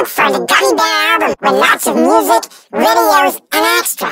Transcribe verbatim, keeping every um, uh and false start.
Look for the Gummibär album with lots of music, videos, and extras.